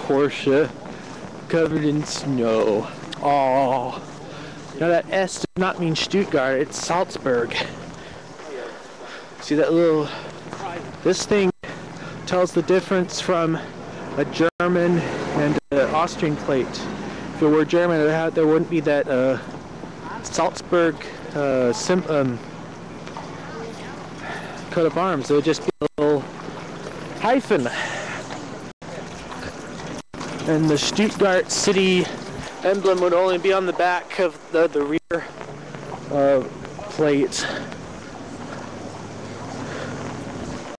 Porsche covered in snow. Oh, now that S does not mean Stuttgart, it's Salzburg. See that little, this thing tells the difference from a German and an Austrian plate. If it were German, there wouldn't be that Salzburg coat of arms. It would just be a little hyphen. And the Stuttgart city emblem would only be on the back of the rear plate.